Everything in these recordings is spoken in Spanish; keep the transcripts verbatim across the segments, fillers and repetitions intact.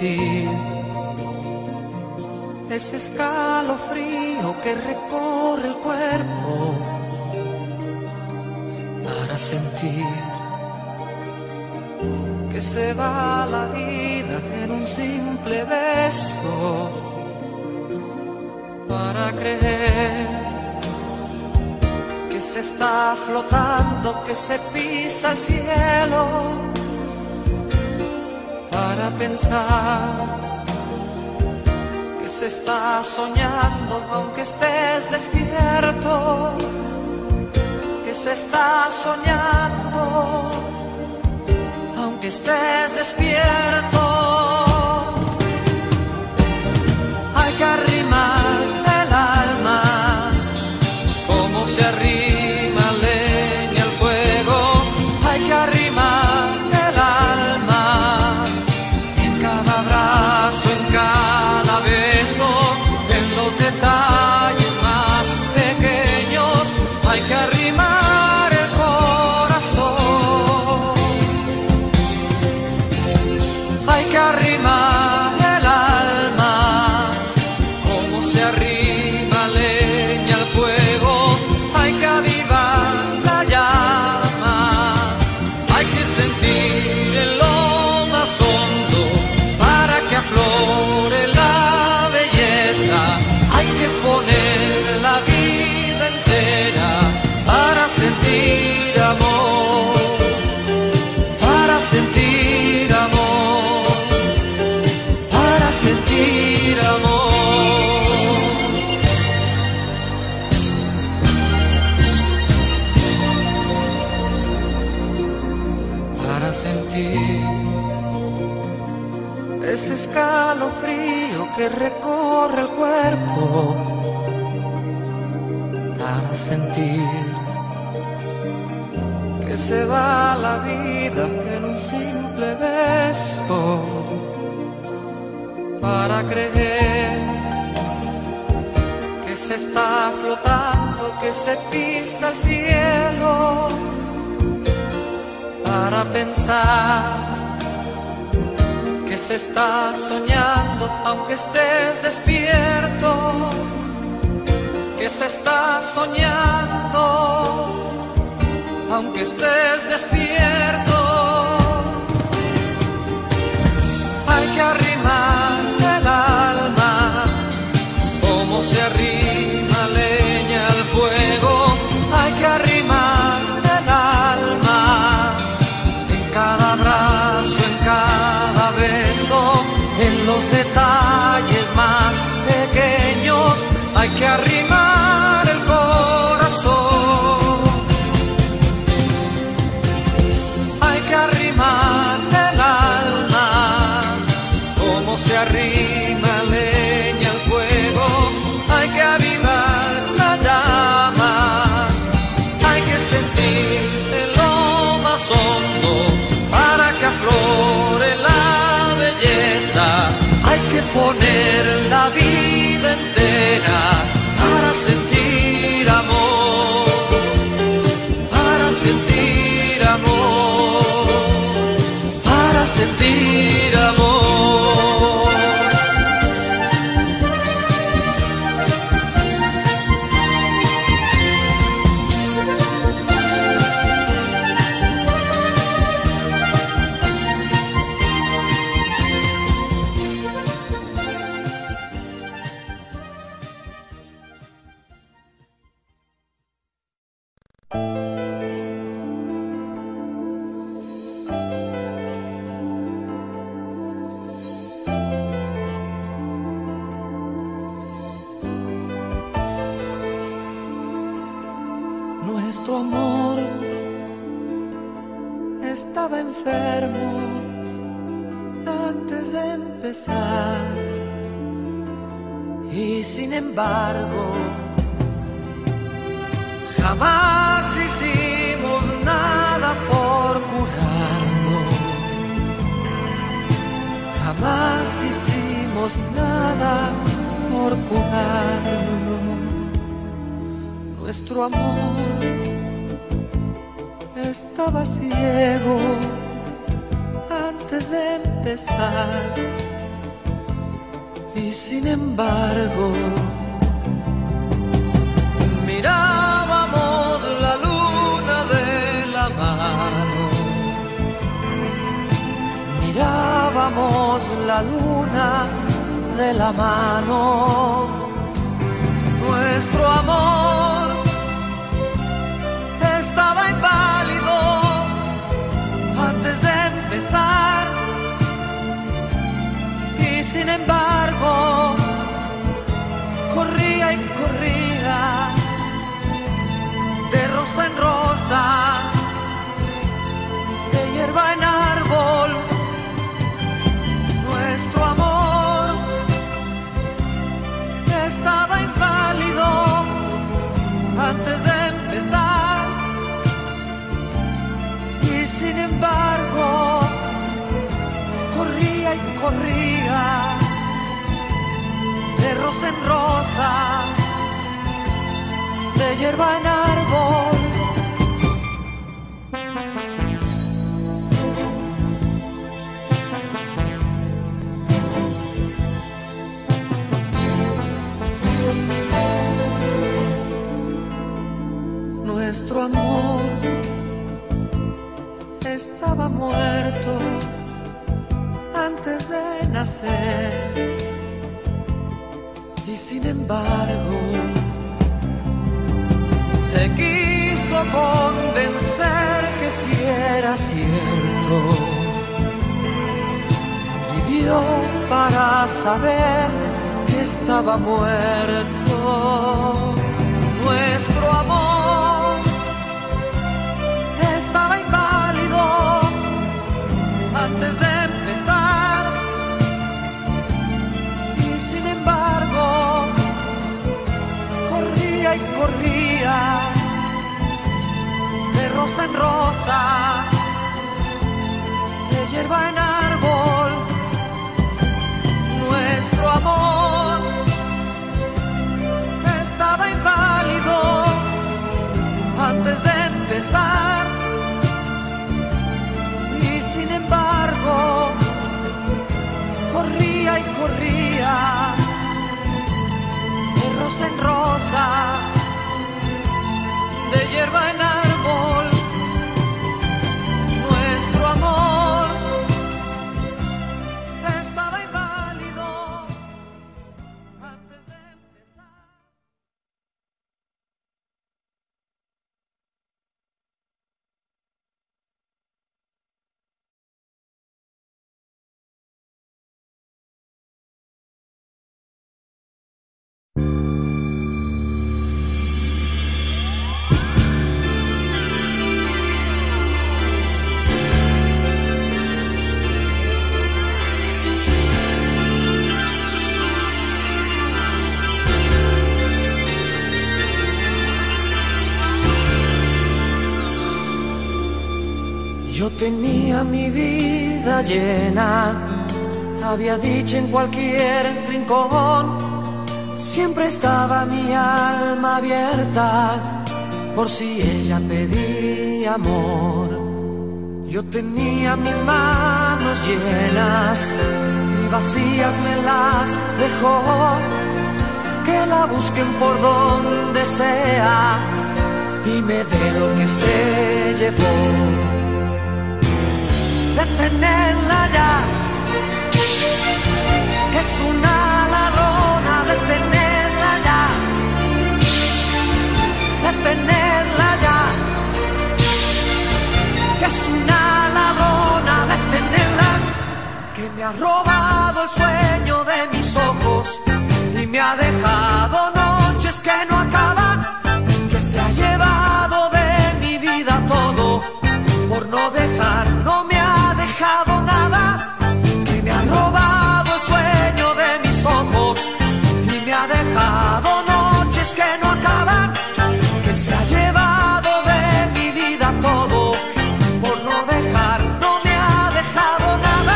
sentir ese escalofrío que recorre el cuerpo, para sentir que se va la vida en un simple beso, para creer que se está flotando, que se pisa el cielo, para pensar que se está soñando aunque estés despierto, que se está soñando aunque estés despierto. Hay que arrimar el alma como se arrima leña al fuego. Hay que arrimar el alma en cada abrazo, en cada beso, en los detalles más pequeños. Hay que arrimar el corazón. Hay que arrimar el alma como se arrima leña al fuego. Hay que avivar la llama, hay que sentir en lo más hondo para que aflore la belleza. Hay que poner la vida entera para sentir amor, para sentir amor, para sentir amor. Para sentir ese escalofrío que recorre el cuerpo, para sentir que se va la vida en un simple beso, para creer que se está flotando, que se pisa el cielo, para pensar que se está soñando aunque estés despierto, que se está soñando aunque estés despierto. Hay que arrimar el alma como se arrima leña al fuego. Hay que arrimar el alma en cada abrazo, en cada beso, en los detalles más pequeños. Hay que arrimar el corazón. Hay que arrimar el alma como se arrima leña al fuego. Hay que avivar la llama, hay que sentir en lo más hondo para que aflore la belleza. Hay que poner la vida entera para sentir amor, para sentir amor, para sentir amor. Nuestro amor estaba enfermo antes de empezar, y sin embargo jamás hicimos nada por curarlo, jamás hicimos nada por curarlo. Nuestro amor estaba ciego antes de empezar, Y sin embargo, mirábamos la luna de la mano, mirábamos la luna de la mano. Nuestro amor estaba inválido antes de empezar, y sin embargo corría y corría de rosa en rosa, de hierba en árbol. Nuestro amor estaba inválido antes de empezar, y sin embargo corría y corría de rosa en rosa, de hierba en árbol. Nuestro amor estaba muerto antes de nacer, y sin embargo se quiso convencer que si era cierto. Vivió para saber que estaba muerto. Nuestro amor estaba inválido antes de empezar, y sin embargo corría y corría de rosa en rosa, de hierba en árbol. Nuestro amor estaba inválido antes de empezar, y sin embargo corría y corría de rosa en rosa, de hierba en árbol. Nuestro amor estaba inválido antes de empezar. Yo tenía mi vida llena, había dicho en cualquier rincón, siempre estaba mi alma abierta por si ella pedía amor. Yo tenía mis manos llenas y vacías me las dejó, que la busquen por donde sea y me dé lo que se llevó. Detenerla ya, es una ladrona, detenerla ya, detenerla ya, que es una ladrona, detenerla, que me ha robado el sueño de mis ojos y me ha dejado noches que no acaban, que se ha llevado de mi vida todo por no dejar, no me ha dejado nada, que me ha robado el sueño de mis ojos y me ha dejado noches que no acaban, que se ha llevado de mi vida todo por no dejar, no me ha dejado nada.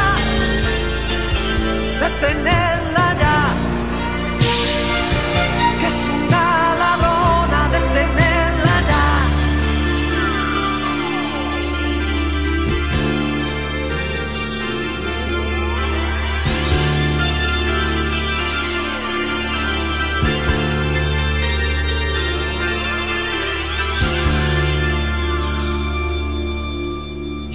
Detenerla ya, que es una ladrona.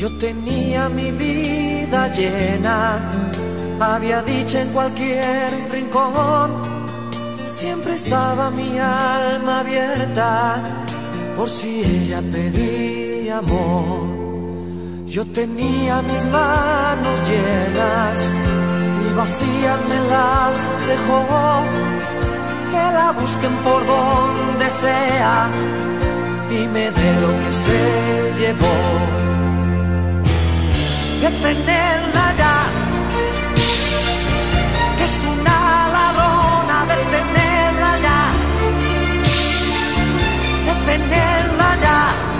Yo tenía mi vida llena, había dicha en cualquier rincón. Siempre estaba mi alma abierta por si ella pedía amor. Yo tenía mis manos llenas y vacías me las dejó. Que la busquen por donde sea y me dé lo que se llevó. De tenerla ya, que es una ladrona, de tenerla ya, de tenerla ya,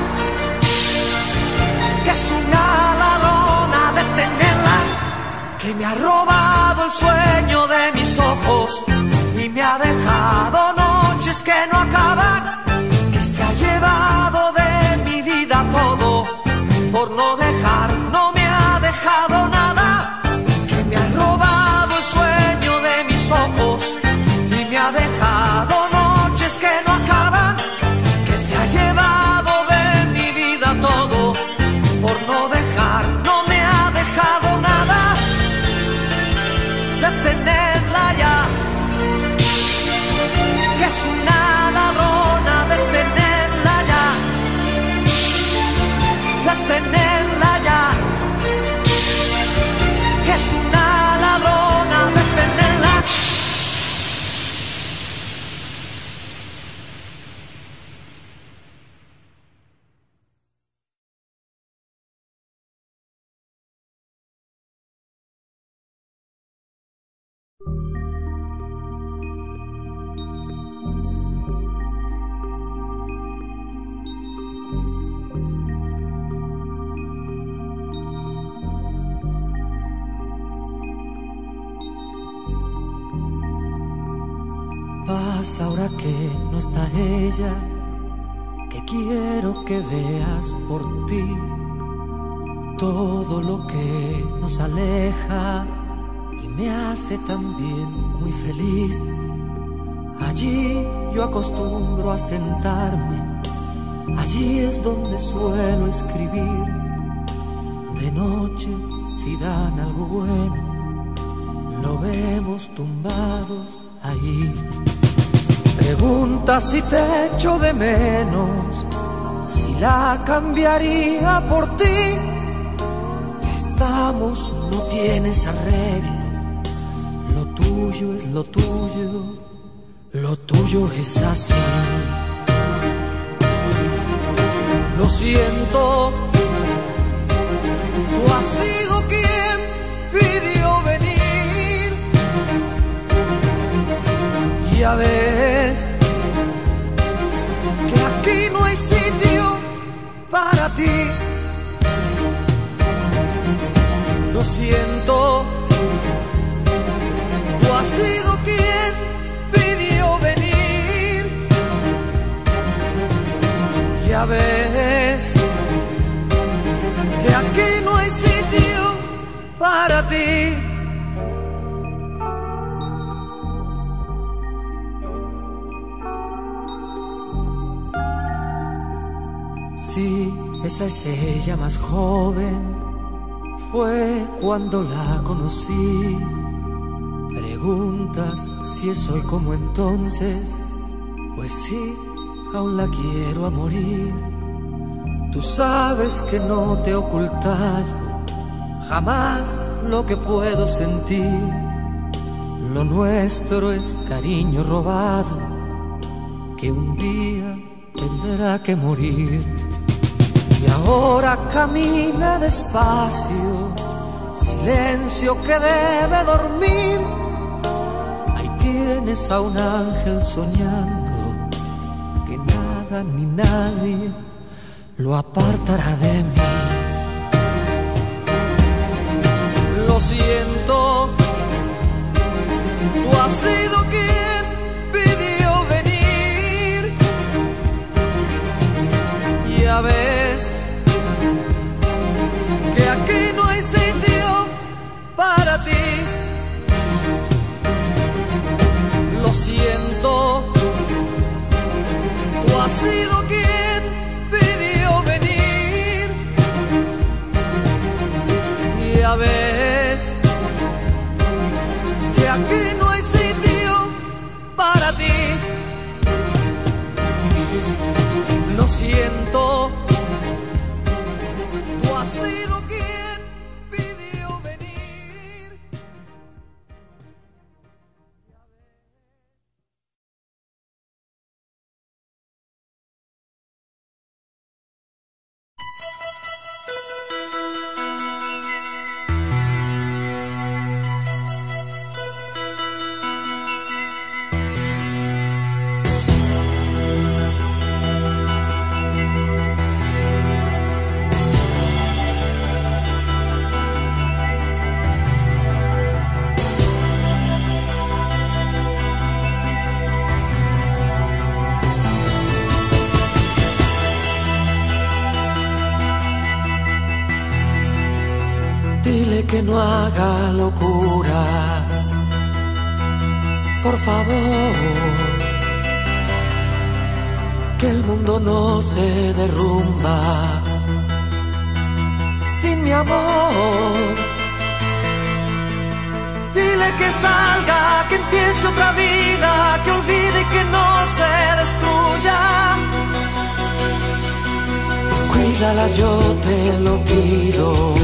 que es una ladrona, de tenerla, que me ha robado el sueño de mis ojos y me ha dejado noches que no acaban, que se ha llevado de mi vida todo por no dejar, no me ha dejado nada, que me ha robado el sueño de mis ojos y me ha dejado noches que no acaban, que se ha llevado de mi vida todo por no dejar, no me ha dejado nada, de tenerla ya, que es una ladrona, de tenerla ya, de tenerla ya, que es una ladrona, de tenerla. Pasa ahora que no está ella, que quiero que veas por ti todo lo que nos aleja y me hace también muy feliz. Allí yo acostumbro a sentarme, allí es donde suelo escribir. De noche si dan algo bueno, lo vemos tumbados ahí. Pregunta si te echo de menos, si la cambiaría por ti. Ya estamos, no tienes arreglo, lo tuyo es lo tuyo, lo tuyo es así. Lo siento, tú has sido quien pidió venir. Ya ves que aquí no hay sitio para ti. Lo siento, tú has sido quien pidió venir. Ya ves que aquí no hay sitio para ti. Sí, esa es ella más joven, fue cuando la conocí. Preguntas si es hoy como entonces, pues sí, aún la quiero a morir. Tú sabes que no te he ocultado jamás lo que puedo sentir. Lo nuestro es cariño robado, que un día tendrá que morir. Y ahora camina despacio, silencio que debe dormir. Ahí tienes a un ángel soñando, que nada ni nadie lo apartará de mí. Lo siento, tú has sido quien pidió venir. Ya ves que aquí no hay sitio para ti. Lo siento, tú has sido quien pidió venir. Dile que no haga locuras, por favor, que el mundo no se derrumba sin mi amor. Dile que salga, que empiece otra vida, que olvide y que no se destruya. Cuídala, yo te lo pido,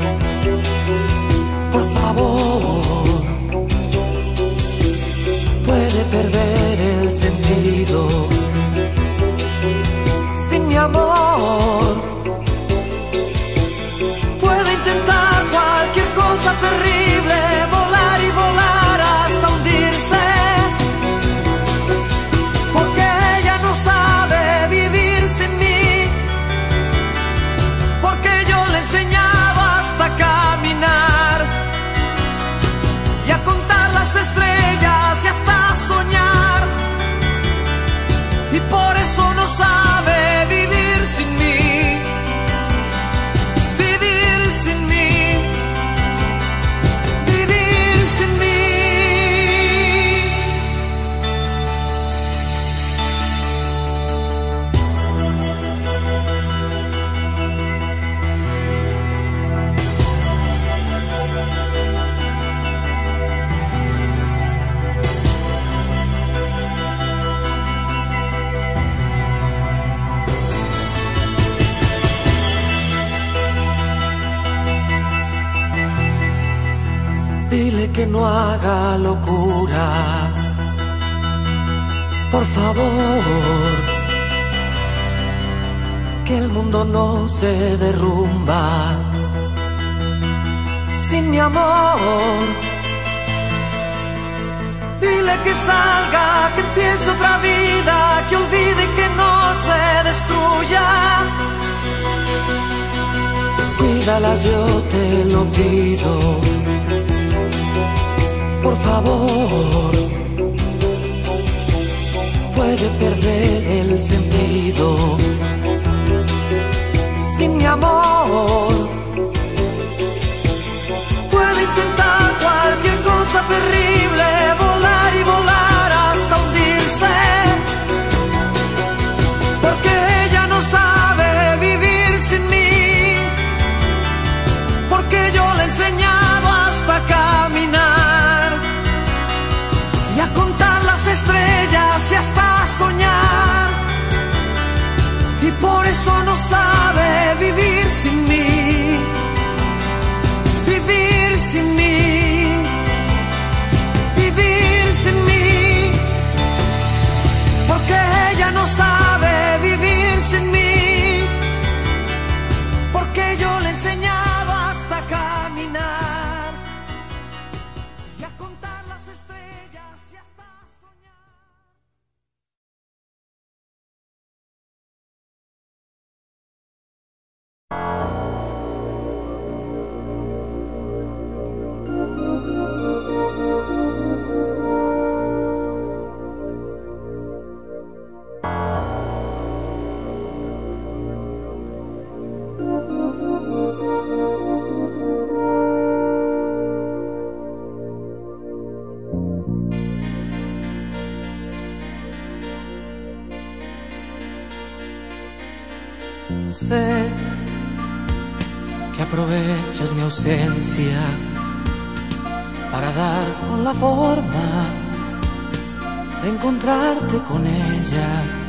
por favor. Puede perder el sentido sin mi amor. Puede intentar cualquier cosa terrible, volar y volar hasta hundirse, porque ella no sabe vivir sin mí, porque yo le he enseñado hasta caminar y a contar las estrellas y hasta soñar, y por eso no sabe vivir sin mí, vivir sin mí, vivir sin mí. Dile que no haga locuras, por favor, que el mundo no se derrumba sin mi amor. Dile que salga, que empiece otra vida, que olvide y que no se destruya. Cuídala, yo te lo pido, por favor. Puede perder el sentido sin mi amor. Puede intentar cualquier cosa terrible, volar y volar hasta hundirse, porque ella no sabe vivir sin mí, porque yo le he enseñado hasta caminar y a contar las estrellas y hasta soñar, y por eso no sabe vivir sin mí, vivir sin mí, vivir sin mí, porque ella no sabe vivir sin mí, porque yo le he enseñado hasta caminar y a contar las estrellas y hasta soñar. Sé que aprovechas mi ausencia para dar con la forma de encontrarte con ella.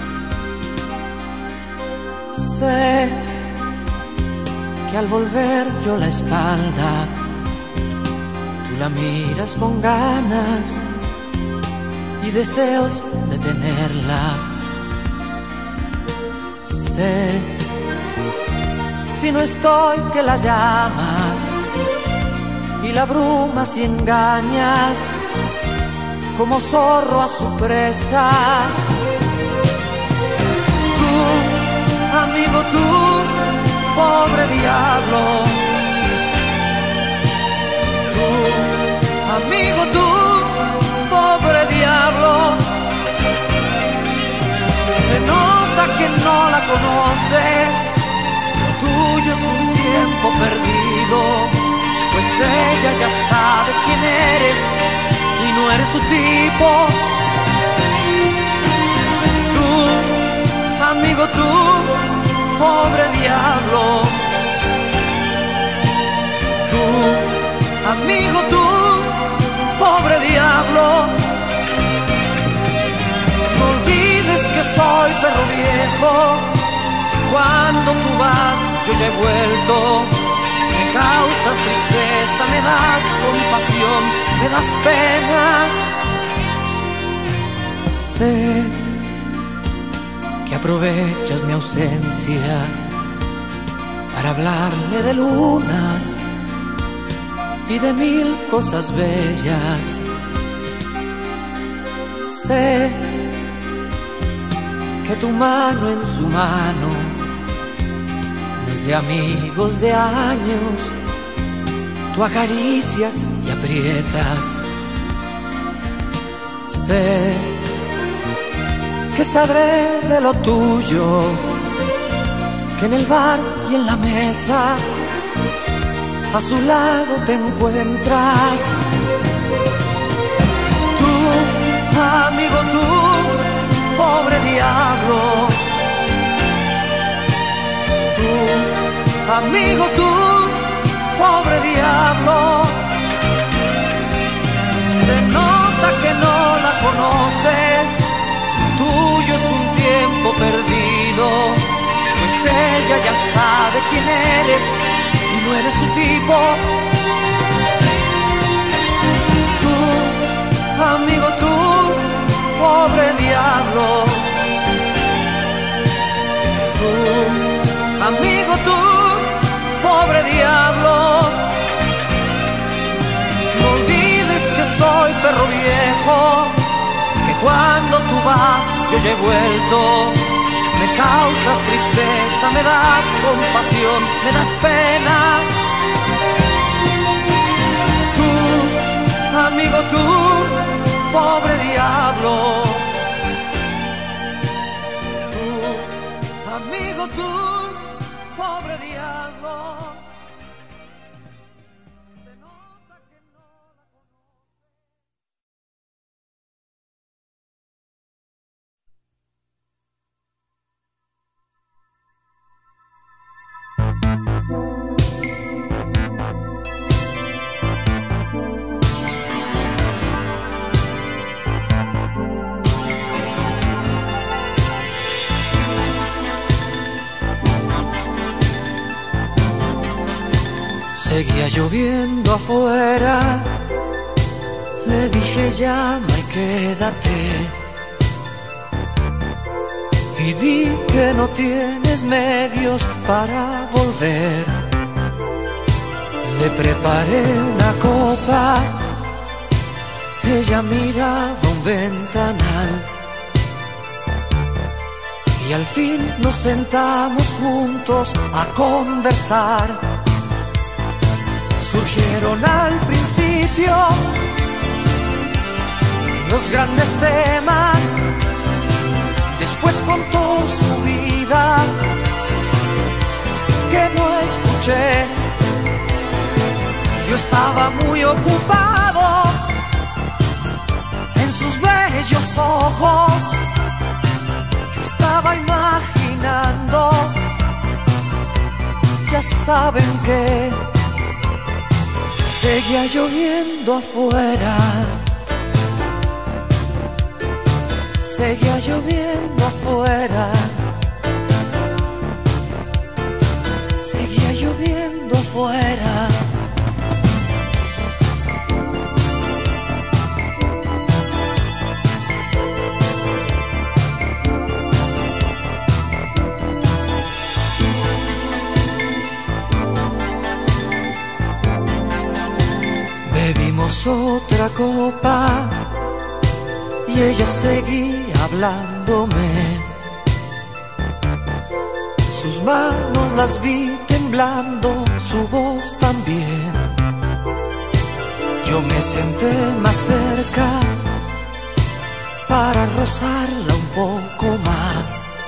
Sé que al volver yo la espalda, tú la miras con ganas y deseos de tenerla. Sé, si no estoy, que la llamas y la abrumas y engañas como zorro a su presa. Tú, amigo, tú, pobre diablo. Tú, amigo, tú, pobre diablo. Se nota que no la conoces, lo tuyo es un tiempo perdido, pues tipo. Tú, amigo, tú, pobre diablo. Tú, amigo, tú, pobre diablo. No olvides que soy perro viejo. Cuando tú vas, yo ya he vuelto. Me causas tristeza, me das compasión, me das pena. Sé que aprovechas mi ausencia para hablarle de lunas y de mil cosas bellas. Sé que tu mano en su mano no es de amigos de años. Tú acaricias y aprietas. Sé que sabré de lo tuyo, que en el bar y en la mesa a su lado te encuentras. Tú, amigo, tú, pobre diablo. Tú, amigo, tú, pobre diablo. Se nota que no la conoces. Tuyo es un tiempo perdido, pues ella ya sabe quién eres y no eres su tipo. Tú, amigo, tú, pobre diablo. Tú, amigo, tú, pobre diablo. No olvides que soy perro viejo, que cuando tú vas yo ya he vuelto. Me causas tristeza, me das compasión, me das pena. Tú, amigo, tú, pobre diablo. Tú, amigo, tú, pobre diablo. Se nota que no la Seguía lloviendo afuera, le dije llama y quédate. Y di que no tienes medios para volver. Le preparé una copa, ella miraba un ventanal. Y al fin nos sentamos juntos a conversar. Surgieron al principio los grandes temas, después contó su vida que no escuché. Yo estaba muy ocupado en sus bellos ojos, yo estaba imaginando, ya saben que seguía lloviendo afuera, seguía lloviendo afuera, seguía lloviendo afuera. Bebimos otra copa y ella seguía hablándome. Sus manos las vi temblando, su voz también. Yo me senté más cerca para rozarla un poco más.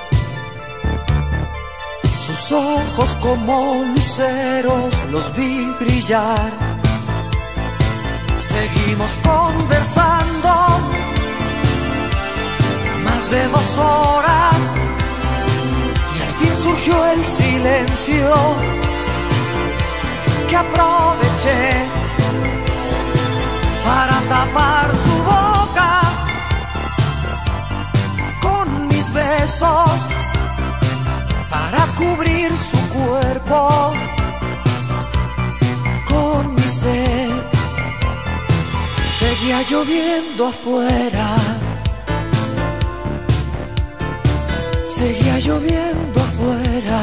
Sus ojos como luceros los vi brillar. Seguimos conversando de dos horas y al fin surgió el silencio que aproveché para tapar su boca con mis besos, para cubrir su cuerpo con mi sed. Seguía lloviendo afuera, seguía lloviendo afuera,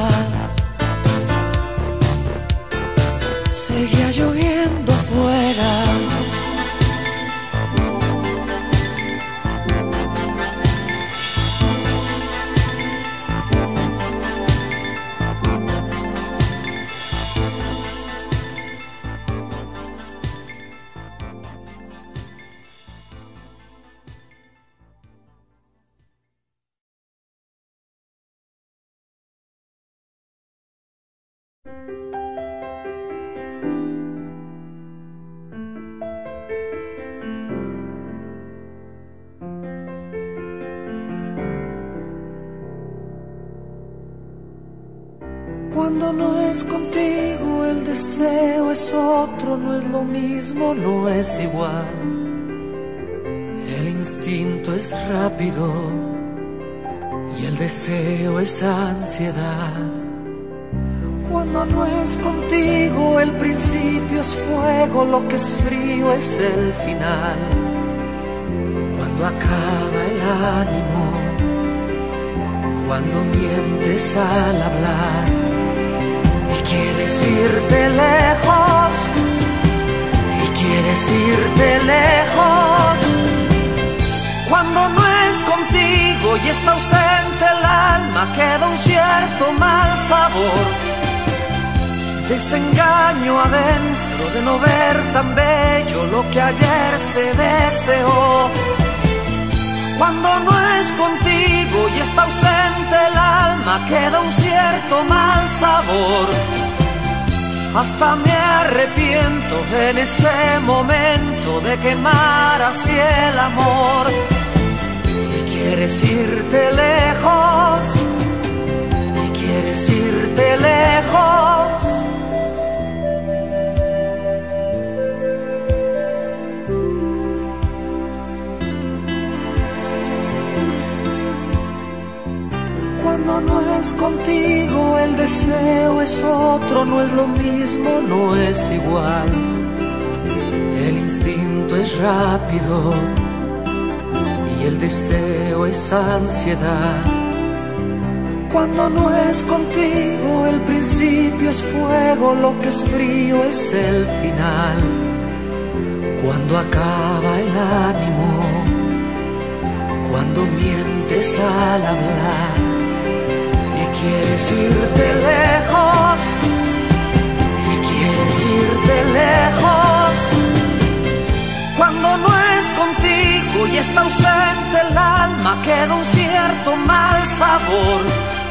seguía lloviendo afuera. Cuando no es contigo el deseo es otro, no es lo mismo, no es igual. El instinto es rápido y el deseo es ansiedad. Cuando no es contigo el principio es fuego, lo que es frío es el final. Cuando acaba el ánimo, cuando mientes al hablar y quieres irte lejos, y quieres irte lejos. Cuando no es contigo y está ausente el alma, queda un cierto mal sabor, desengaño adentro de no ver tan bello lo que ayer se deseó. Cuando no es contigo y está ausente el alma, queda un cierto mal sabor. Hasta me arrepiento en ese momento de quemar así el amor. Y quieres irte lejos, y quieres irte lejos. Cuando no es contigo el deseo es otro, no es lo mismo, no es igual. El instinto es rápido y el deseo es ansiedad. Cuando no es contigo el principio es fuego, lo que es frío es el final. Cuando acaba el ánimo, cuando mientes al hablar, quieres irte lejos, y quieres irte lejos. Cuando no es contigo y está ausente el alma, queda un cierto mal sabor,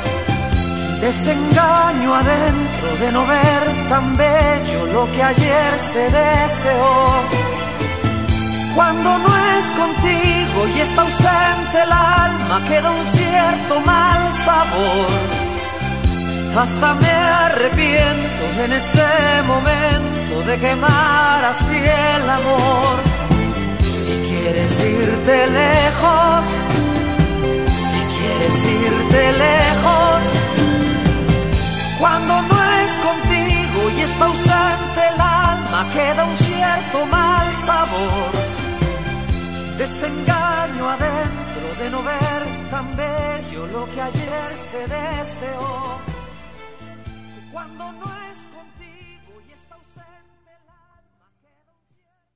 desengaño adentro de no ver tan bello lo que ayer se deseó. Cuando no es contigo y está ausente el alma, queda un cierto mal sabor. Hasta me arrepiento en ese momento de quemar así el amor. Y quieres irte lejos, y quieres irte lejos. Cuando no es contigo y está ausente el alma, queda un cierto mal sabor, desengaño adentro de no ver tan bello lo que ayer se deseó. Cuando no es contigo y está ausente el alma, queda un cierto...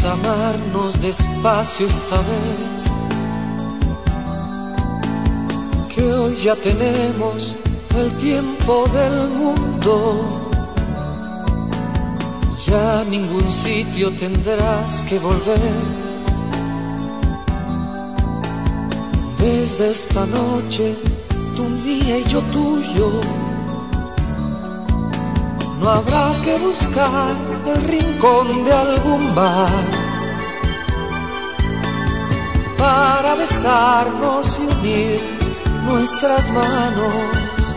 a amarnos despacio esta vez, que hoy ya tenemos el tiempo del mundo. Ya a ningún sitio tendrás que volver. Desde esta noche, tú mía y yo tuyo, no habrá que buscar el rincón de algún bar para besarnos y unir nuestras manos.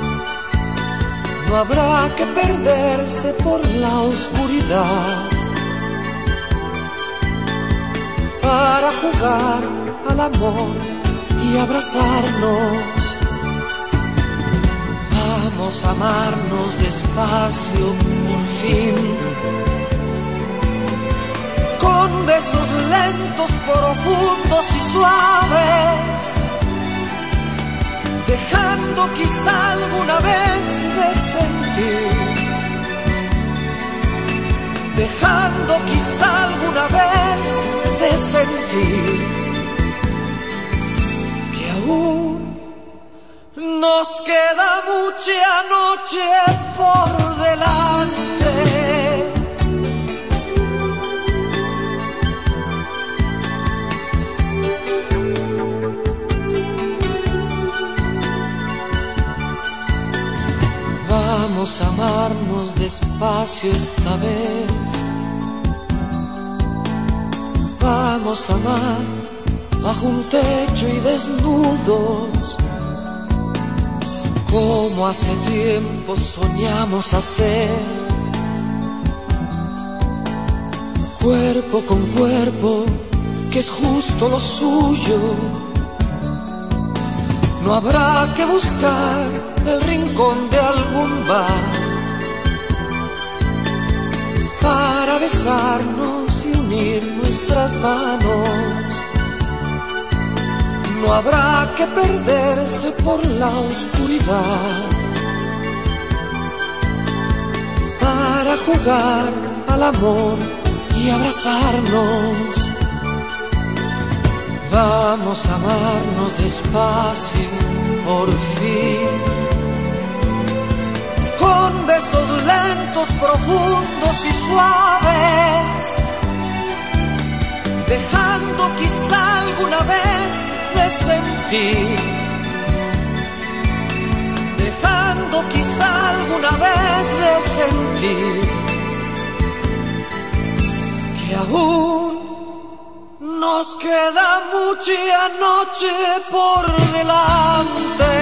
No habrá que perderse por la oscuridad para jugar al amor y abrazarnos. Vamos a amarnos despacio por fin, con besos lentos, profundos y suaves, dejando quizá alguna vez de sentir, dejando quizá alguna vez de sentir que aún nos queda mucha noche por delante. Vamos a amarnos despacio esta vez. Vamos a amar bajo un techo y desnudos, como hace tiempo soñamos hacer, cuerpo con cuerpo, que es justo lo suyo. No habrá que buscar el rincón de algún bar para besarnos y unir nuestras manos. No habrá que perderse por la oscuridad para jugar al amor y abrazarnos. Vamos a amarnos despacio por fin, con besos lentos, profundos y suaves, dejando quizá alguna vez de sentir, dejando quizá alguna vez de sentir que aún nos queda mucha noche por delante.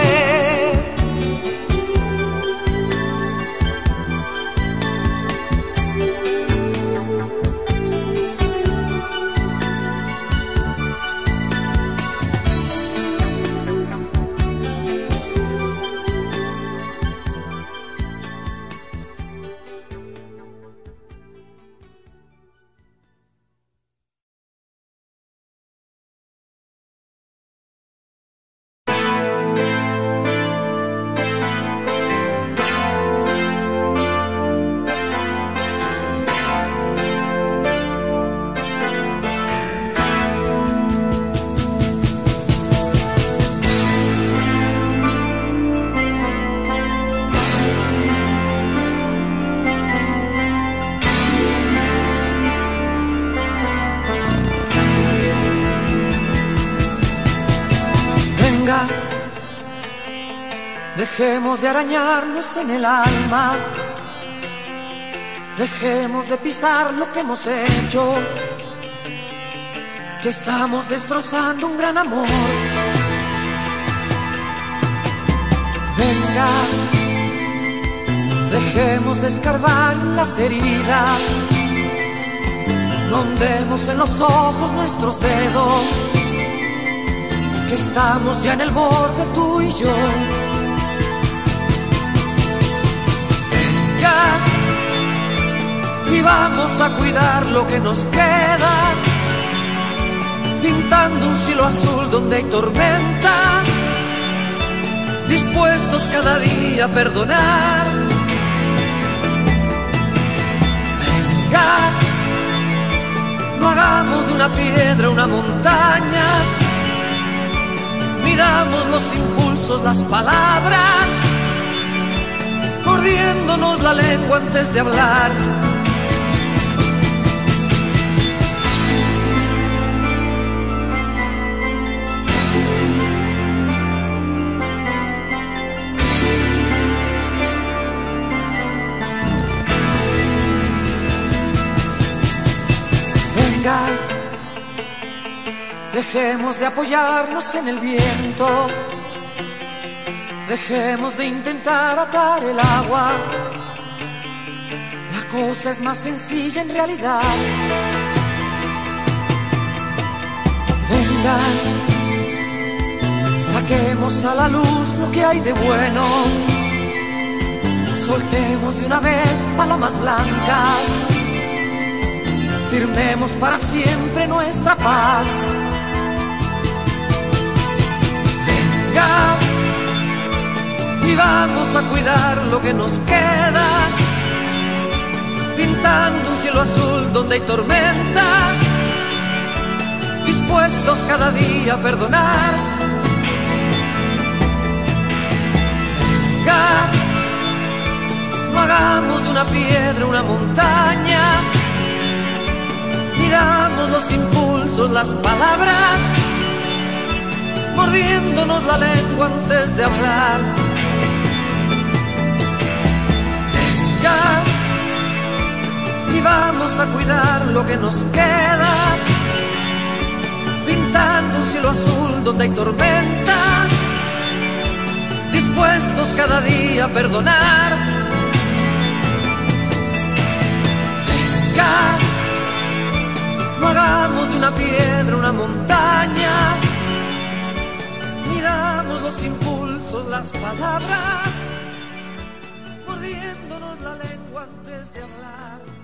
Dejemos de arañarnos en el alma, dejemos de pisar lo que hemos hecho, que estamos destrozando un gran amor. Venga, dejemos de escarbar las heridas, no hundemos en los ojos nuestros dedos, que estamos ya en el borde tú y yo. Y vamos a cuidar lo que nos queda, pintando un cielo azul donde hay tormenta, dispuestos cada día a perdonar. Venga, No hagamos de una piedra una montaña, midamos los impulsos, las palabras, mordiéndonos la lengua antes de hablar. Venga, dejemos de apoyarnos en el viento, dejemos de intentar atar el agua. La cosa es más sencilla en realidad. Venga, saquemos a la luz lo que hay de bueno, soltemos de una vez palomas blancas, firmemos para siempre nuestra paz. Venga, y vamos a cuidar lo que nos queda, pintando un cielo azul donde hay tormentas, dispuestos cada día a perdonar. Venga, no hagamos de una piedra una montaña, miramos los impulsos, las palabras, mordiéndonos la lengua antes de hablar. Venga, y vamos a cuidar lo que nos queda, pintando un cielo azul donde hay tormentas, dispuestos cada día a perdonar. Venga, no hagamos de una piedra una montaña, midamos los impulsos, las palabras, mordiéndonos la lengua antes de hablar.